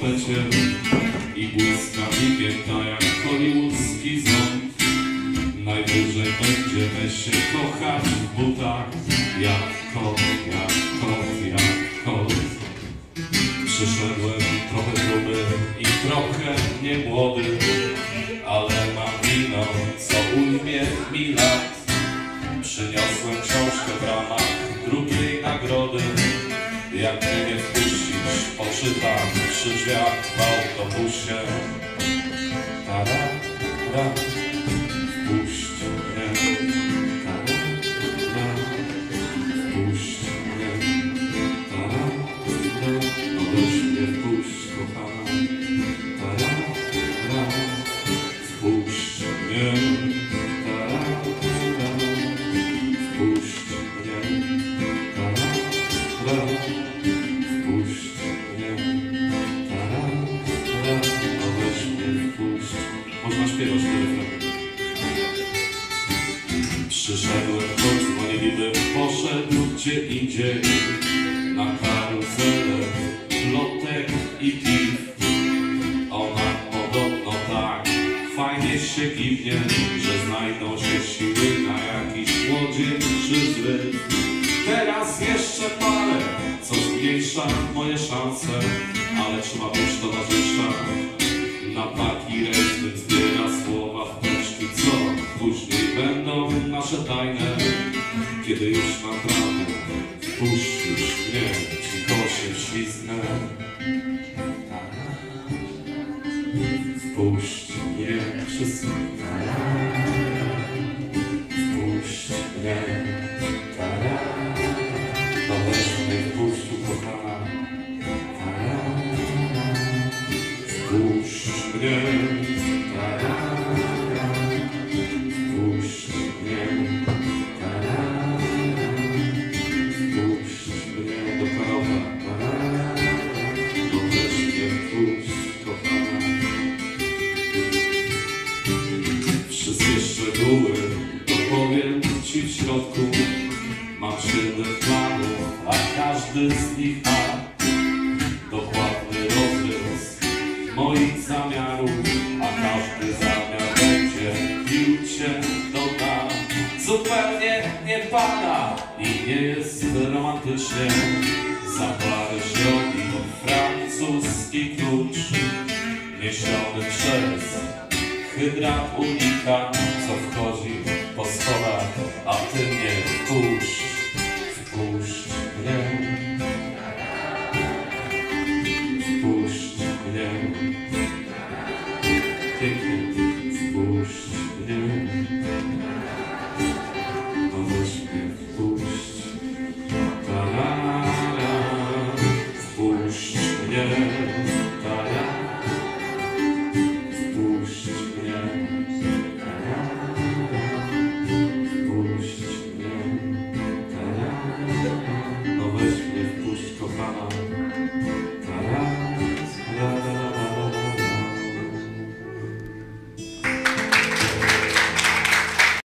tapecie i błyskawikiem ta jak hollywoodzki ząb. Najwyżej będziemy się kochać w butach jak kot, jak kot, jak kot. Przyszedłem trochę gruby i trochę niemłody, ale mam wino, co ujmie mi lat. Przyniosłem książkę w ramach drugiej nagrody. Jak mnie nie wpuścisz, poczytam przy drzwiach w autobusie. Tada, ra, wpuść mnie. Tada, ra, wpuść mnie. Tada, ra, no weź mnie wpuść, kochana. Tada, ra, wpuść mnie. Tada, ra, wpuść mnie. Tada, ra, wpuść mnie. Tada, ra, no weź mnie wpuść. Można śpiewać tyle. Przyszedłem, choć dzwonili, poszedł gdzie indziej. Na karuzelę, lotek i piw. Ona podobno tak fajnie się kiwnie, że znajdą się siły na jakiś młodzieńczy zryw. Teraz jeszcze parę, co zmniejsza moje szanse, ale trzeba być towarzysza. Na taki rejestr zbiera słowa w peczki, co później będą nasze tajne. Kiedy już naprawdę wpuścisz mnie, cicho się wślizgnę. Wpuść mnie, wszyscy. Wpuść mnie. To weź mnie wpuść, ukochana. Wpuść mnie. Wpuść mnie. Wpuść mnie do Karowa. To weź mnie wpuść, kochana. Wszystkie szczegóły dopowiem ci w środku. Mam 7 planów, a każdy z nich ma dokładny rozrys moich zamiarów, a każdy zamiar będzie pił cię do dna. Zupełnie nie pada i nie jest romantycznie. Za parę środki francuski klucz niesiony przez hydrant unika, co w